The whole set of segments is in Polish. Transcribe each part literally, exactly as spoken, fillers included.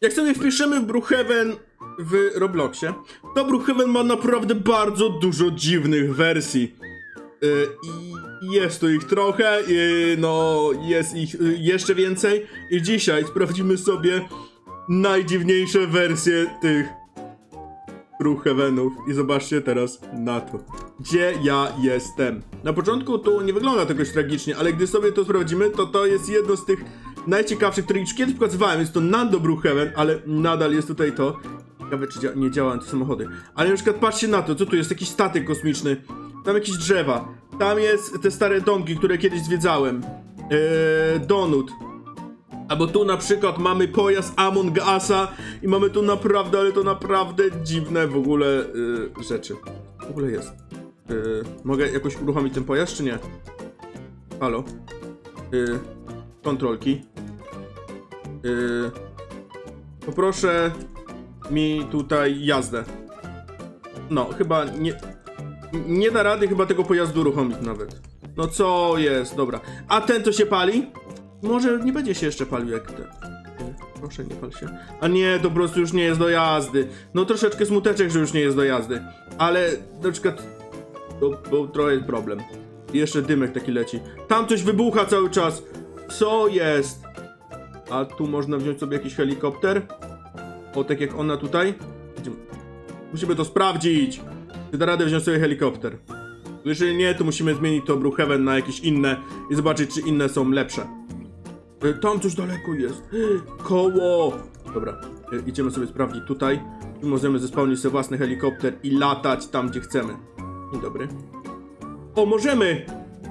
Jak sobie wpiszemy Brookhaven w Robloxie, to Brookhaven ma naprawdę bardzo dużo dziwnych wersji. Yy, I jest tu ich trochę, i no jest ich yy, jeszcze więcej. I dzisiaj sprawdzimy sobie najdziwniejsze wersje tych Brookhavenów. I zobaczcie teraz na to. Gdzie ja jestem? Na początku to nie wygląda to jakoś tragicznie, ale gdy sobie to sprawdzimy, to to jest jedno z tych najciekawszych, które już kiedyś pokazywałem. Jest to Nando Brookhaven, ale nadal jest tutaj to. Ciekawe, czy dzia nie działają te samochody. Ale na przykład patrzcie na to, co tu jest? Jakiś statek kosmiczny. Tam jakieś drzewa. Tam jest te stare domki, które kiedyś zwiedzałem. Eee, Donut. Albo tu na przykład mamy pojazd Among Usa i mamy tu naprawdę, ale to naprawdę dziwne w ogóle yy, rzeczy. W ogóle jest. Yy, mogę jakoś uruchomić ten pojazd, czy nie? Halo? Yy, kontrolki. Yy, poproszę mi tutaj jazdę. No, chyba nie... Nie da rady chyba tego pojazdu uruchomić nawet. No co jest? Dobra. A ten to się pali? Może nie będzie się jeszcze palił jak ten. Proszę, nie pal się. A nie, to po prostu już nie jest do jazdy. No troszeczkę smuteczek, że już nie jest do jazdy. Ale na przykład... To, to trochę jest problem. I jeszcze dymek taki leci. Tam coś wybucha cały czas. Co jest? A tu można wziąć sobie jakiś helikopter. O, tak jak ona tutaj. Musimy to sprawdzić. Czy da radę wziąć sobie helikopter? Jeżeli nie, to musimy zmienić to Brookhaven na jakieś inne i zobaczyć, czy inne są lepsze. Tam coś daleko jest. Koło. Dobra, idziemy sobie sprawdzić tutaj. I możemy zespałnić sobie własny helikopter i latać tam, gdzie chcemy. Dzień dobry. O, możemy!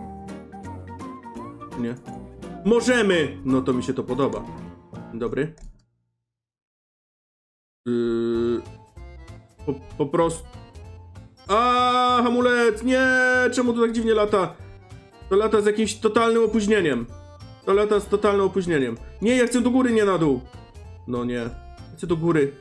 Nie. Możemy! No to mi się to podoba. Dzień dobry. Yy... Po, po prostu... A, hamulec! Nie! Czemu to tak dziwnie lata? To lata z jakimś totalnym opóźnieniem. To lata z totalnym opóźnieniem. Nie, ja chcę do góry, nie na dół. No nie. Chcę do góry.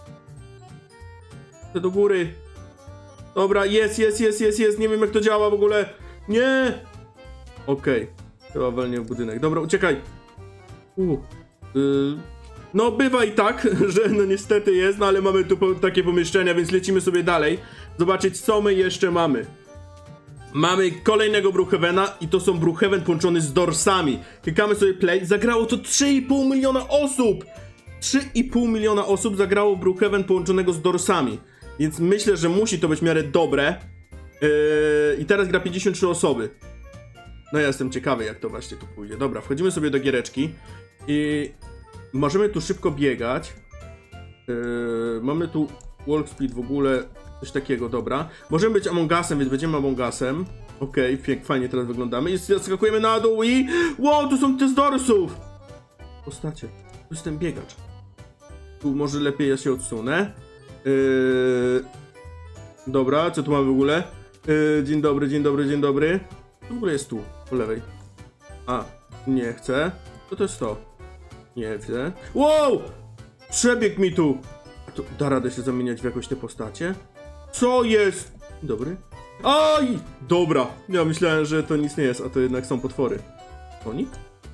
Chcę do góry. Dobra, jest, jest, jest, jest, jest. Nie wiem, jak to działa w ogóle. Nie! Okej. Okay. Chyba walnie w budynek. Dobra, uciekaj. Uh. Yy. No, bywa i tak, że no niestety jest, no ale mamy tu po takie pomieszczenia, więc lecimy sobie dalej. Zobaczyć, co my jeszcze mamy. Mamy kolejnego Brookhavena i to są Brookhaven połączony z dorsami. Klikamy sobie play. Zagrało to trzy i pół miliona osób! trzy i pół miliona osób zagrało Brookhaven połączonego z dorsami. Więc myślę, że musi to być w miarę dobre. Yy, I teraz gra pięćdziesiąt trzy osoby. No ja jestem ciekawy, jak to właśnie tu pójdzie. Dobra, wchodzimy sobie do giereczki. I możemy tu szybko biegać. Yy, mamy tu walk speed w ogóle. Coś takiego, dobra. Możemy być Among Usem, więc będziemy Among Usem. Okej, okay, fajnie teraz wyglądamy. I skakujemy na dół i... Wow, tu są te z dorsów! Postacie. Tu jest ten biegacz. Tu może lepiej ja się odsunę. Yy... Dobra, co tu mamy w ogóle? Yy, dzień dobry, dzień dobry, dzień dobry. Co w ogóle jest tu, po lewej? A, nie chcę. Co to jest to? Nie chcę. Wow! Przebieg mi tu! A to da radę się zamieniać w jakoś te postacie? Co jest? Dobry. Aj! Dobra. Ja myślałem, że to nic nie jest, a to jednak są potwory. Oni?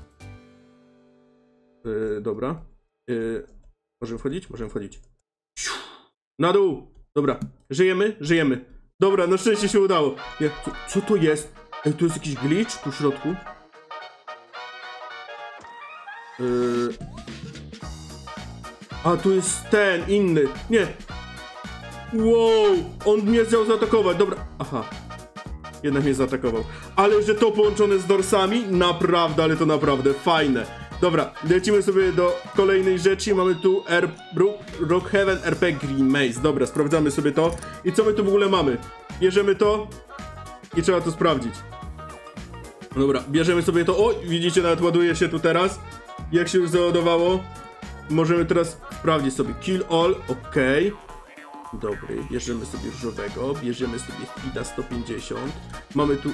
Yy, dobra. Yy, możemy wchodzić? Możemy wchodzić. Na dół! Dobra. Żyjemy? Żyjemy. Dobra, na szczęście się udało. Nie, co, co to jest? Ej, tu jest jakiś glitch tu w środku. Yy... A, tu jest ten, inny. Nie. Wow, on mnie chciał zaatakować, dobra. Aha. Jednak mnie zaatakował. Ale że to połączone z dorsami? Naprawdę, ale to naprawdę fajne. Dobra, lecimy sobie do kolejnej rzeczy. Mamy tu R Brookhaven R P Green Maze. Dobra, sprawdzamy sobie to. I co my tu w ogóle mamy? Bierzemy to i trzeba to sprawdzić. Dobra, bierzemy sobie to. O, widzicie, nawet ładuje się tu teraz. Jak się już załadowało. Możemy teraz sprawdzić sobie kill all, okej. Dobry, bierzemy sobie różowego, bierzemy sobie speeda sto pięćdziesiąt. Mamy tu...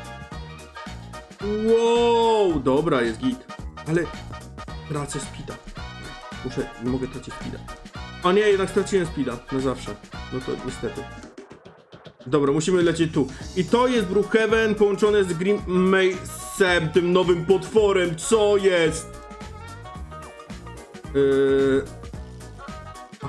Wow, dobra, jest git. Ale tracę speeda. Muszę, nie mogę tracić speeda. A nie, jednak straciłem speeda, na zawsze. No to niestety. Dobra, musimy lecieć tu. I to jest Brookhaven połączone z Green Maze'em, tym nowym potworem. Co jest? Yy...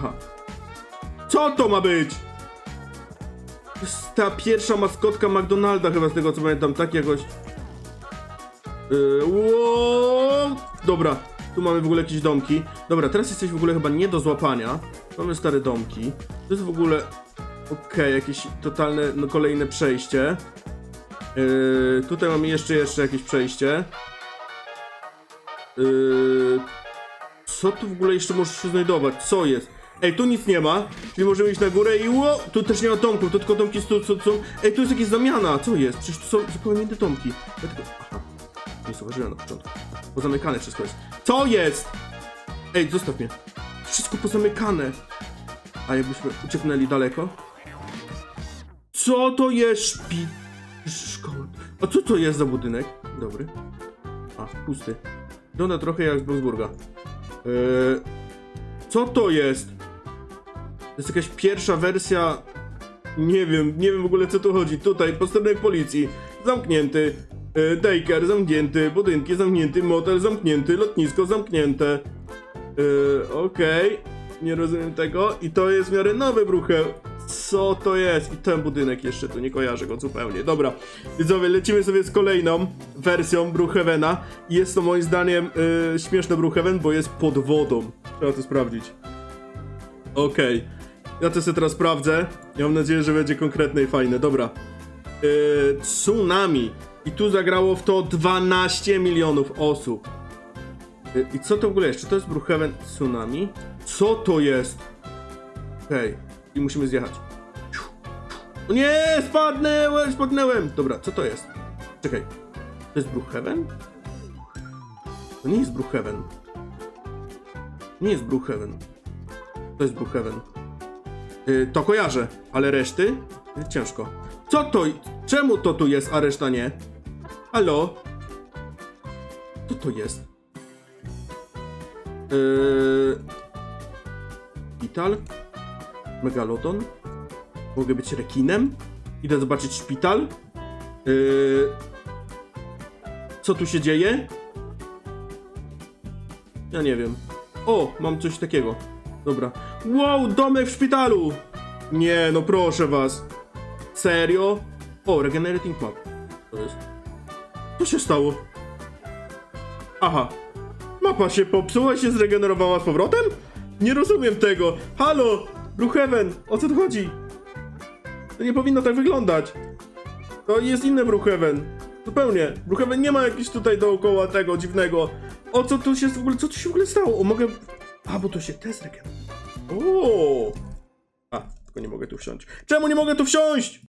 Aha. Co to ma być? To jest ta pierwsza maskotka McDonalda chyba, z tego co pamiętam, tak jakoś... Yy, wow. Dobra, tu mamy w ogóle jakieś domki. Dobra, teraz jesteś w ogóle chyba nie do złapania. Mamy stare domki. To jest w ogóle... Okej, okay, jakieś totalne, no kolejne przejście. Yy, tutaj mamy jeszcze, jeszcze jakieś przejście. Yy, co tu w ogóle jeszcze może się znajdować? Co jest? Ej, tu nic nie ma, czyli możemy iść na górę i ło, tu też nie ma domków, to tylko domki tu są... Ej, tu jest jakieś zamiana, co jest? Przecież tu są zupełnie inne domki. Ja tylko... Aha, nie zauważyłem na początku. Pozamykane wszystko jest. Co jest? Ej, zostaw mnie. Wszystko pozamykane. A jakbyśmy ucieknęli daleko? Co to jest? Szpi... Szkoła. A co to jest za budynek? Dobry. A, pusty. Wygląda trochę jak z Bloxburga. Yy... Co to jest? To jest jakaś pierwsza wersja... Nie wiem, nie wiem w ogóle co tu chodzi. Tutaj posterunek policji. Zamknięty. Yy, daycare zamknięty. Budynki zamknięty. Motel zamknięty. Lotnisko zamknięte. Yy, okej. Okay. Nie rozumiem tego. I to jest w miarę nowy Brookhaven. Co to jest? I ten budynek jeszcze, tu nie kojarzę go zupełnie. Dobra, widzowie, lecimy sobie z kolejną wersją Brookhavena. I jest to moim zdaniem yy, śmieszny Brookhaven, bo jest pod wodą. Trzeba to sprawdzić. Okej. Okay. Ja to sobie teraz sprawdzę. Ja mam nadzieję, że będzie konkretne i fajne. Dobra. Yy, tsunami. I tu zagrało w to dwanaście milionów osób. Yy, I co to w ogóle jest? Czy to jest Brookhaven Tsunami? Co to jest? Okej. Okay. I musimy zjechać. O nie! Spadnęłem! Spadnęłem! Dobra, co to jest? Czekaj. To jest Brookhaven? To nie jest Brookhaven. Nie jest Brookhaven. To jest Brookhaven. Yy, to kojarzę, ale reszty? Yy, ciężko. Co to? Czemu to tu jest, a reszta nie? Halo? Co to jest? Yy... Szpital? Megalodon? Mogę być rekinem? Idę zobaczyć szpital? Yy... Co tu się dzieje? Ja nie wiem. O, mam coś takiego. Dobra. Wow, domek w szpitalu! Nie, no proszę was. Serio? O, regenerating map. Co jest? Co się stało? Aha. Mapa się popsuła i się zregenerowała z powrotem? Nie rozumiem tego. Halo! Brookhaven! O co tu chodzi? To nie powinno tak wyglądać. To jest inny Brookhaven. Zupełnie. Brookhaven nie ma jakiś tutaj dookoła tego dziwnego. O co tu się w ogóle, co tu się w ogóle stało? O, mogę... A, bo to się też regeneruje. O! A, tylko nie mogę tu wsiąść. Czemu nie mogę tu wsiąść?